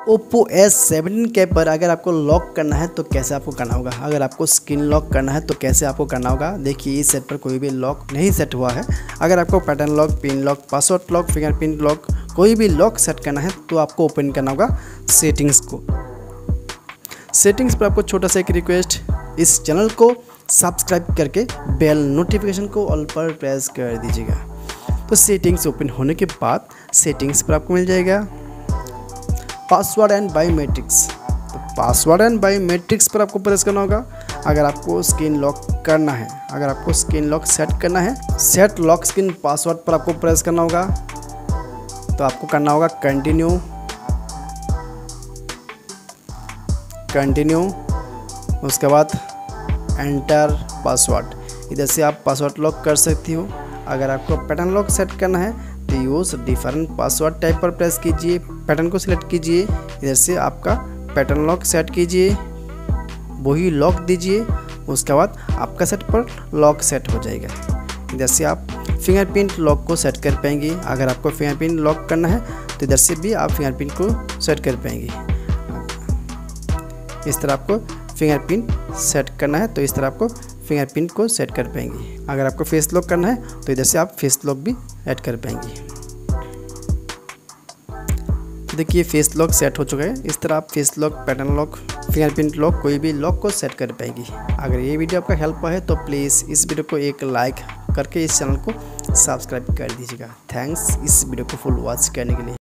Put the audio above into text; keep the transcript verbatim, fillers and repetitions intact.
Oppo S seventeen के पर अगर आपको लॉक करना है तो कैसे आपको करना होगा, अगर आपको स्क्रीन लॉक करना है तो कैसे आपको करना होगा। देखिए इस सेट पर कोई भी लॉक नहीं सेट हुआ है। अगर आपको pattern lock, pin lock, password lock, fingerprint lock कोई भी लॉक सेट करना है तो आपको ओपन करना होगा सेटिंग्स को। सेटिंग्स पर आपको छोटा सा एक रिक्वेस्ट, इस चैनल को सब्सक्राइब करके बेल नोटिफिकेशन को ऑल पर प्रेस कर दीजिएगा। तो सेटिंग्स ओपन होने के बाद सेटिंग्स पर आपको मिल जाएगा पासवर्ड एंड बायोमेट्रिक्स। तो पासवर्ड एंड बायोमेट्रिक्स पर आपको प्रेस करना होगा। अगर आपको स्क्रीन लॉक करना है, अगर आपको स्क्रीन लॉक सेट करना है, सेट लॉक स्क्रीन पासवर्ड पर आपको प्रेस करना होगा। तो आपको करना होगा कंटिन्यू कंटिन्यू उसके बाद एंटर पासवर्ड। इधर से आप पासवर्ड लॉक कर सकती हो। अगर आपको पैटर्न लॉक सेट करना है तो यूज़ डिफरेंट पासवर्ड टाइप पर प्रेस कीजिए, पैटर्न को सिलेक्ट कीजिए, इधर से आपका पैटर्न लॉक सेट कीजिए, वही लॉक दीजिए, उसके बाद आपका सेट पर लॉक सेट हो जाएगा। इधर से आप फिंगरप्रिंट लॉक को सेट कर पाएंगे। अगर आपको फिंगरप्रिंट लॉक करना है तो इधर से भी आप फिंगरप्रिंट को सेट कर पाएंगे। इस तरह आपको फिंगरप्रिंट सेट करना है तो इस तरह आपको फिंगरप्रिंट को सेट कर पाएंगे। अगर आपको फेस लॉक करना है तो इधर से आप फेस लॉक भी ऐड कर पाएंगे। देखिए फेस लॉक सेट हो चुका है। इस तरह आप face lock, pattern lock, fingerprint lock कोई भी लॉक को सेट कर पाएंगे। अगर ये वीडियो आपका हेल्प है तो प्लीज़ इस वीडियो को एक लाइक करके इस चैनल को सब्सक्राइब कर दीजिएगा। थैंक्स इस वीडियो को फुल वॉच करने के लिए।